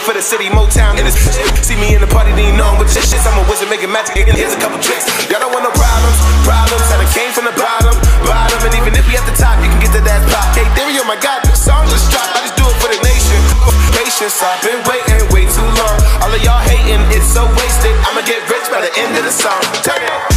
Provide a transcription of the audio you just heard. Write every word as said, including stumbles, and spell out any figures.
for the city, Motown in this shit. See me in the party, then you know I'm with this shit. I'm a wizard making magic, and here's a couple tricks. Y'all don't want no problems, problems. I done came from the bottom, bottom. And even if we at the top, you can get that ass pop. Hey, Theory, oh my God, the song just dropped. I just do it for the nation. Patience, I've been waiting way too long. All of y'all hating, it's so wasted. I'ma get rich by the end of the song. Turn it.